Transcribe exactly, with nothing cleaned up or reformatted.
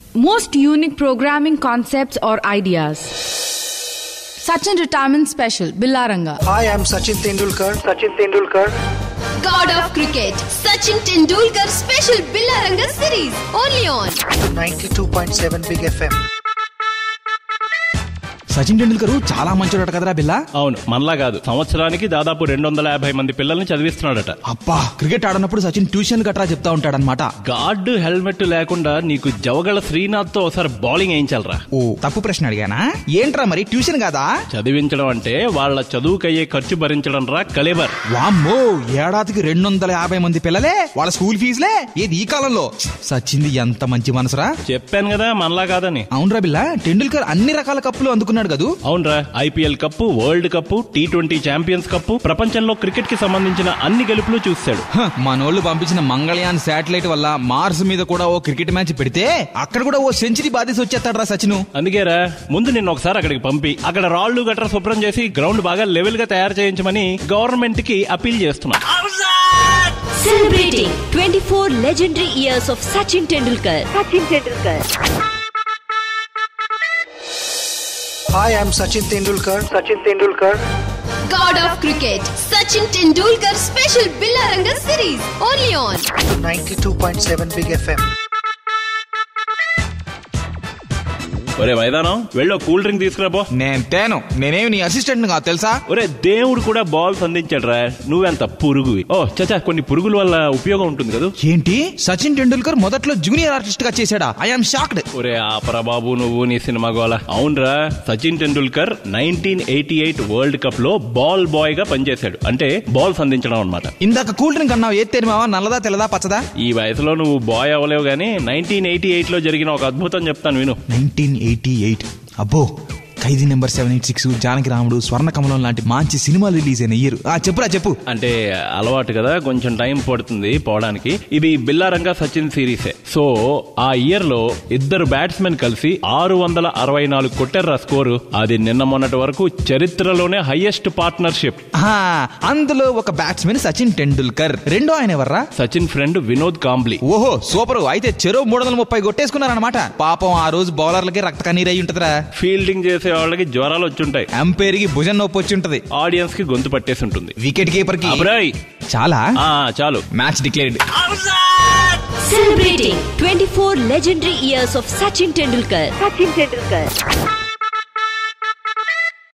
most unique programming concepts or ideas. Sachin Retirement Special, Billa Ranga. Hi, I'm Sachin Tendulkar. Sachin Tendulkar. God of Cricket, Sachin Tendulkar Special Billa Ranga series, only on ninety-two point seven Big F M. Sachin Tendulkar చాలా మంచోడట కదరా బిల్లా. అవును, మనలా కాదు, సంవత్సరానికి దాదాపు రెండు వందల యాభై మంది పిల్లల్ని చదివిస్తున్నాడట. అబ్బా, క్రికెట్ ఆడినప్పుడు సచిన్ ట్యూషన్ గట్రా చెప్తా ఉంటాడనమాట. గార్డు హెల్మెట్ లేకుండా నీకు జవగల శ్రీనాథ్ తో ఒకసారి బౌలింగ్ వేయించాలరా. ఓ తప్పు ప్రశ్న అడిగానా? ఏంట్రా మరి ట్యూషన్ కాదా? చదివించడం అంటే వాళ్ళ చదువుకయ్యే ఖర్చు భరించడం రా కలేబర్. వామ్మో, ఏడాదికి రెండు వందల యాభై మంది పిల్లలే వాళ్ళ స్కూల్ ఫీజులే. ఏది ఈ కాలంలో? సచిన్ ది ఎంత మంచి మనసురా. చెప్పాను కదా మనలా కాదని. అవునరా బిల్లా, టెండూల్కర్ అన్ని రకాల కప్పులు అందుకున్నాడు. అవునరా, IPL cup, world cup, T twenty champions cup, ప్రపంచంలో క్రికెట్ కి సంబంధించిన అన్ని గెలుపులు చూశాడు. మనోళ్ళు పంపించిన మంగళయాన్ శాటిలైట్ వల్ల మార్స్ మీద కూడా ఓ క్రికెట్ మ్యాచ్ పెడితే అక్కడ కూడా ఓ సెంచరీ బాధేసి వచ్చేస్తాడు రా సచిన్. అందుకేరా ముందు నిన్న ఒకసారి అక్కడికి పంపి అక్కడ రాళ్లు గట్రా శుభ్రం చేసి గ్రౌండ్ బాగా లెవెల్ గా తయారు చేయించమని గవర్నమెంట్ కి అపీల్ చేస్తున్నా. Celebrating twenty-four legendary years of Sachin Tendulkar. Sachin Tendulkar. Hi, I'm Sachin Tendulkar. Sachin Tendulkar. God of Cricket, Sachin Tendulkar Special Billa Ranga series, only on ninety-two point seven Big F M. ఒరే మైదానం, వెళ్ళో cool drink తీసుకురాబో. నేను తేను, నేనేమి నీ assistant కాదు తెలుసా? ఒరే దేవుడు కూడా బాల్స్ అందించాడు రా, నువ్వెంత పురుగువి. ఓ చచ్చా, కొన్ని పురుగుల వల్ల ఉపయోగం ఉంటుంది కదా. ఏంటి, సచిన్ టెండూల్కర్ మొదట్లో జూనియర్ ఆర్టిస్ట్ గా చేశాడా? I'm shocked. ఒరే ఆపరా బాబు నువ్వు నీ సినిమా గోల. అవునరా, Sachin Tendulkar nineteen eighty eight world cup లో బాల్ బాయ్ గా పనిచేశాడు. అంటే బాల్స్ అందించడం అనమాట. ఇందాక కూల్ డ్రింక్ అన్నావు, ఏది తెరిమావా? నల్లదా తెల్లదా పచ్చదా? ఈ వయసులో నువ్వు బాయ్ అవ్వలేవు గానీ నైన్టీన్ ఎయిటీ ఎయిట్ లో జరిగిన ఒక అద్భుతం చెప్తాను విను. నైన్టీన్ ఎయిటీ ఎయిట్ అబ్బో, Khaidi number seven eight six, Janaki Ramudu, Swarna కమలం లాంటి మంచి సినిమాలు రిలీజ్ అయిన ఇయర్. ఆ చెప్పురా చెప్పు. అంటే అలవాటు కదా, కొంచెం టైం పడుతుంది పోవడానికి. ఇది బిల్లా రంగా సచిన్ సిరీసే. సో ఆ ఇయర్ లో ఇద్దరు బ్యాట్స్మెన్ కలిసి ఆరు వందల అరవై నాలుగు కొట్టారు స్కోరు. అది నిన్న మొన్నటి వరకు చరిత్రలోనే హైయెస్ట్ పార్ట్నర్షిప్. అందులో ఒక బ్యాట్స్మెన్ సచిన్ టెండూల్కర్, రెండో ఆయన ఎవర్రా? సచిన్ ఫ్రెండ్ వినోద్ కాంబ్లీ. ఓహో సూపర్. అయితే చెరో మూడు వందల ముప్పై కొట్టేసుకున్నారనమాట. పాపం ఆ రోజు బౌలర్లకి రక్త కన్నీరు అయి ఉంటదిరా. ఫీల్డింగ్ చేసే వాళ్ళకి జ్వరాలు వచ్చుంటాయి, అంపైర్ కి భుజం నొప్పి వచ్చి ఉంటది, ఆడియన్స్ కి గొంతు పట్టేసి ఉంటుంది, వికెట్ కీపర్ కి. చాలా చాలు, match declared. Celebrating twenty-four legendary years of Sachin Tendulkar. Sachin Tendulkar.